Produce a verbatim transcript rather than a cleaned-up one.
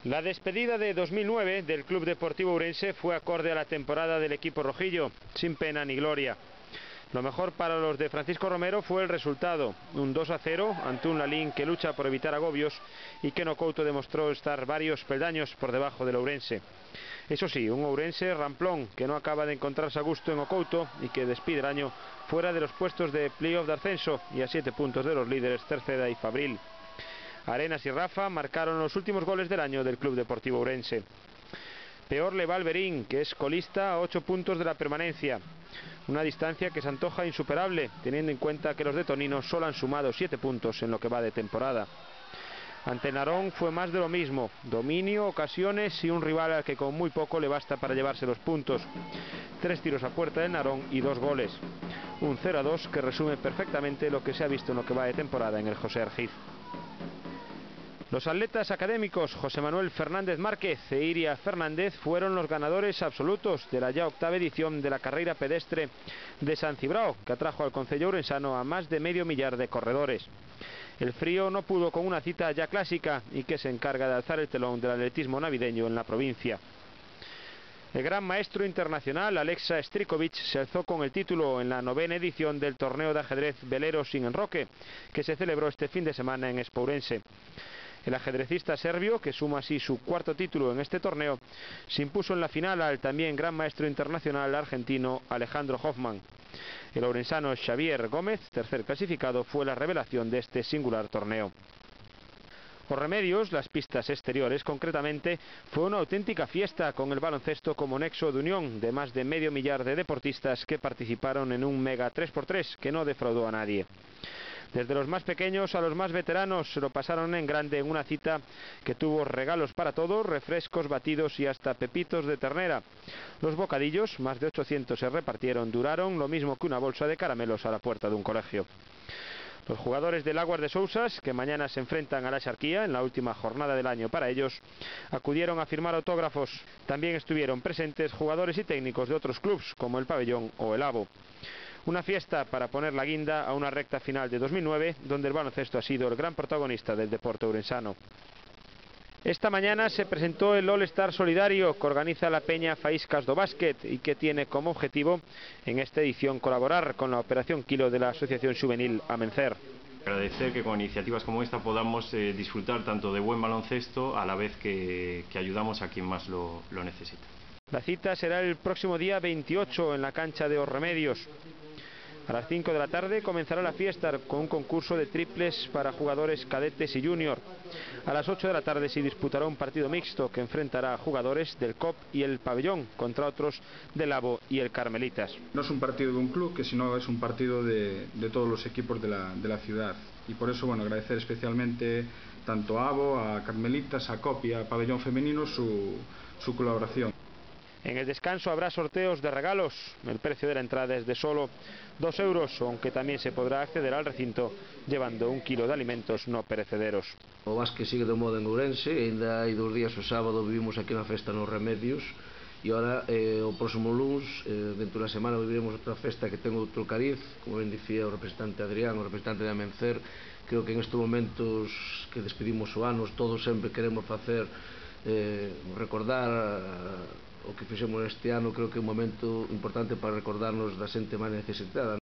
La despedida de dos mil nueve del Club Deportivo Ourense fue acorde a la temporada del equipo rojillo, sin pena ni gloria. Lo mejor para los de Francisco Romero fue el resultado, un dos a cero ante un Lalín que lucha por evitar agobios y que no Couto demostró estar varios peldaños por debajo del Ourense. Eso sí, un Ourense ramplón que no acaba de encontrarse a gusto en Ocouto y que despide el año fuera de los puestos de playoff de ascenso y a siete puntos de los líderes Cerceda y Fabril. Arenas y Rafa marcaron los últimos goles del año del Club Deportivo Ourense. Peor le va al Berín, que es colista a ocho puntos de la permanencia. Una distancia que se antoja insuperable, teniendo en cuenta que los de Tonino solo han sumado siete puntos en lo que va de temporada. Ante Narón fue más de lo mismo, dominio, ocasiones y un rival al que con muy poco le basta para llevarse los puntos. Tres tiros a puerta del Narón y dos goles. Un cero a dos que resume perfectamente lo que se ha visto en lo que va de temporada en el José Argiz. Los atletas académicos José Manuel Fernández Márquez e Iria Fernández fueron los ganadores absolutos de la ya octava edición de la carrera pedestre de San Cibrao, que atrajo al concello ourensano a más de medio millar de corredores. El frío no pudo con una cita ya clásica y que se encarga de alzar el telón del atletismo navideño en la provincia. El gran maestro internacional Alexa Strikovic se alzó con el título en la novena edición del torneo de ajedrez velero sin enroque, que se celebró este fin de semana en Expo Ourense. El ajedrecista serbio, que suma así su cuarto título en este torneo, se impuso en la final al también gran maestro internacional argentino Alejandro Hoffman. El ourensano Xavier Gómez, tercer clasificado, fue la revelación de este singular torneo. Por Remedios, las pistas exteriores concretamente, fue una auténtica fiesta con el baloncesto como nexo de unión de más de medio millar de deportistas que participaron en un mega tres por tres que no defraudó a nadie. Desde los más pequeños a los más veteranos se lo pasaron en grande en una cita que tuvo regalos para todos, refrescos, batidos y hasta pepitos de ternera. Los bocadillos, más de ochocientos se repartieron, duraron lo mismo que una bolsa de caramelos a la puerta de un colegio. Los jugadores del Aguas de Sousas, que mañana se enfrentan a la Xarquía en la última jornada del año para ellos, acudieron a firmar autógrafos. También estuvieron presentes jugadores y técnicos de otros clubes como el Pabellón o el Abo. Una fiesta para poner la guinda a una recta final de dos mil nueve, donde el baloncesto ha sido el gran protagonista del deporte ourensano. Esta mañana se presentó el All-Star Solidario que organiza la Peña Faíscas do Básquet y que tiene como objetivo en esta edición colaborar con la Operación Kilo de la Asociación Juvenil Amencer. Agradecer que con iniciativas como esta podamos eh, disfrutar tanto de buen baloncesto a la vez que, que ayudamos a quien más lo, lo necesita. La cita será el próximo día veintiocho en la cancha de Os Remedios. A las cinco de la tarde comenzará la fiesta con un concurso de triples para jugadores cadetes y junior. A las ocho de la tarde se disputará un partido mixto que enfrentará a jugadores del C O P y el Pabellón contra otros del Abo y el Carmelitas. No es un partido de un club, que sino es un partido de, de todos los equipos de la, de la ciudad. Y por eso, bueno, agradecer especialmente tanto a Abo, a Carmelitas, a C O P y a Pabellón Femenino su, su colaboración. En el descanso habrá sorteos de regalos. El precio de la entrada es de solo dos euros, aunque también se podrá acceder al recinto llevando un kilo de alimentos no perecederos. O básquet sigue de moda en Ourense, ainda hai dous días o sábado vivimos aquí na festa nos Remedios e agora eh, o próximo luns, eh, dentro da semana viviremos outra festa que ten outro cariz, como ben dicía o representante Adrián, o representante de Amencer. Creo que en estes momentos que despedimos o ano todos sempre queremos facer eh, recordar a, o que fixemos este ano. Creo que é un momento importante para recordarnos da xente máis necesitada.